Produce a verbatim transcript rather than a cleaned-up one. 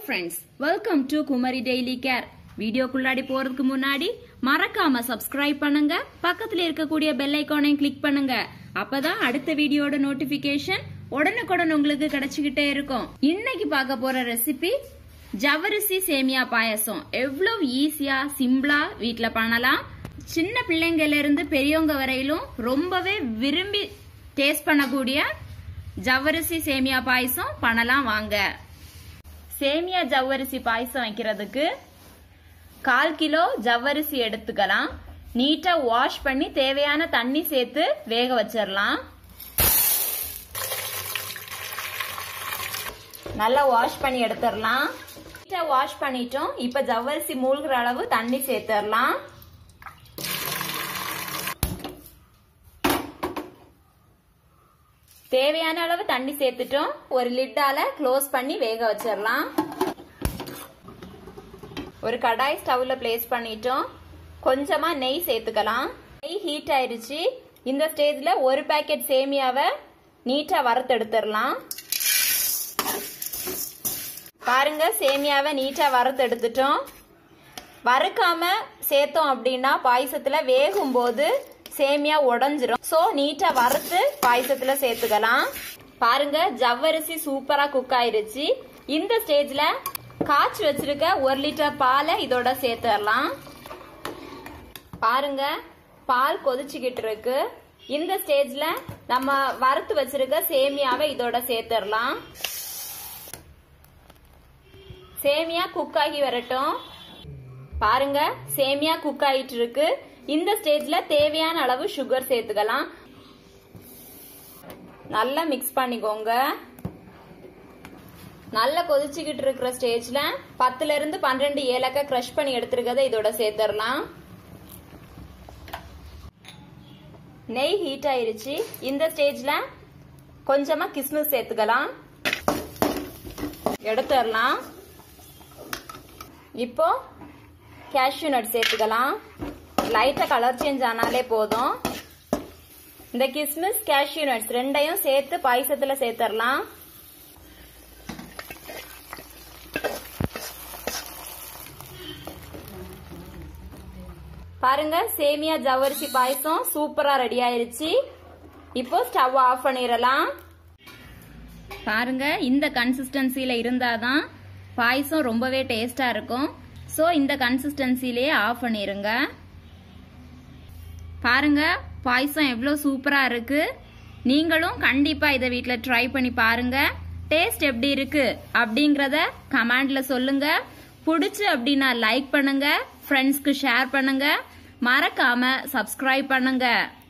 friends, welcome to Kumari Daily Care. Video குள்ளாடி போறதுக்கு முன்னாடி மறக்காம subscribe பண்ணுங்க, பக்கத்துல இருக்கக்கூடிய bell icon-ஐ click பண்ணுங்க. அப்பதான் அடுத்த வீடியோட notification உடனுக்குடன் உங்களுக்கு கிடைச்சிட்டே இருக்கும். இன்னைக்கு பார்க்க போற ரெசிபி ஜவ்வரிசி சேமியா பாயாசம். எவ்வளவு ஈஸியா சிம்பிளா வீட்ல பண்ணலாம். சின்ன பிள்ளைங்கல இருந்து பெரியவங்க வரையிலும் ரொம்பவே விரும்பி டேஸ்ட் பண்ணக்கூடிய ஜவ்வரிசி சேமியா பாயாசம் பண்ணலாம் வாங்க. சேமியா ஜவ்வரிசி பாயாசம் வைக்கிறதுக்கு கால் கிலோ ஜவ்வரிசி எடுத்துக்கலாம். நீட்டா வாஷ் பண்ணி தேவையான தண்ணி சேர்த்து வேக வச்சிடலாம். நல்லா வாஷ் பண்ணி எடுத்துடலாம். நீட்டா வாஷ் பண்ணிட்டோம். இப்ப ஜவ்வரிசி மூழ்கிற அளவு தண்ணி சேர்த்துடலாம். தேவையான அளவு தண்ணி சேர்த்துட்டோம். ஒரு லிட்டால க்ளோஸ் பண்ணி வேக வச்சிடலாம். ஒரு கடாய் ஸ்டவ்ல பிளேஸ் பண்ணிட்டோம். கொஞ்சமா நெய் சேர்த்துக்கலாம். நெய் ஹீட் ஆயிருச்சு. இந்த ஸ்டேஜ்ல ஒரு பேக்கெட் சேமியாவை நீட்டா வறுத்து எடுத்துடலாம். பாருங்க, சேமியாவை நீட்டா வறுத்து எடுத்துட்டோம். வறுக்காம சேர்த்தோம் அப்படின்னா பாயசத்துல வேகும் போது சேமியா உடைஞ்சிரும். சோ நீட்டா வறுத்து பாயசத்துல சேர்த்துக்கலாம். பாருங்க, ஜவ்வரிசி சூப்பரா குக் ஆயிருச்சு. இந்த ஸ்டேஜ்ல காய்ச்சி வச்சிருக்க ஒரு லிட்டர் பாலை இதோட சேர்த்துடலாம். பாருங்க, பால் கொதிச்சுக்கிட்டு இருக்கு. இந்த ஸ்டேஜ்ல நம்ம வறுத்து வச்சிருக்க சேமியாவை இதோட சேர்த்துடலாம். சேமியா குக் ஆகி வரட்டும். பாருங்க, சேமியா குக் ஆயிட்டு இருக்கு. இந்த ஸ்டேஜ்ல தேவையான அளவு சுகர் சேர்த்துக்கலாம். நல்லா மிக்ஸ் பண்ணிக்கோங்க. நல்லா கொதிச்சுக்கிட்டு இருக்கிற ஸ்டேஜ்ல பத்துல இருந்து பன்னிரண்டு ஏலக்காய் கிரஷ் பண்ணி எடுத்துருக்கத இதோட சேர்த்துடலாம். நெய் ஹீட் ஆயிருச்சு. இந்த ஸ்டேஜ்ல கொஞ்சமா கிஸ்மிஸ் சேர்த்துக்கலாம். எடுத்துடலாம். இப்போ கேஷ்யூ நட் சேர்த்துக்கலாம். லைட்டா கலர் சேஞ்ச் ஆனாலே போதும். இந்த கிஸ்மிஸ் கேஷ்யூ நட்ஸ் ரெண்டையும் சேர்த்து பாயசத்துல சேர்த்துடலாம். பாருங்க, சேமியா ஜவ்வரிசி பாயசம் சூப்பரா ரெடி ஆயிருச்சு. இப்போ ஸ்டவ் ஆஃப் பண்ணிடலாம். பாருங்க, இந்த கன்சிஸ்டன்சில இருந்தாதான் பாயசம் ரொம்பவே டேஸ்டா இருக்கும். சோ இந்த கன்சிஸ்டன்சிலேயே ஆஃப் பண்ணிருங்க. பாருங்க, பாயசம் எவ்வளவு சூப்பரா இருக்கு. நீங்களும் கண்டிப்பா இதை வீட்ல ட்ரை பண்ணி பாருங்க. டேஸ்ட் எப்படி இருக்கு அப்படிங்கறத கமெண்ட்ல சொல்லுங்க. பிடிச்சு அப்படின்னா லைக் பண்ணுங்க, ஃப்ரெண்ட்ஸ்க்கு ஷேர் பண்ணுங்க, மறக்காம சப்ஸ்கிரைப் பண்ணுங்க.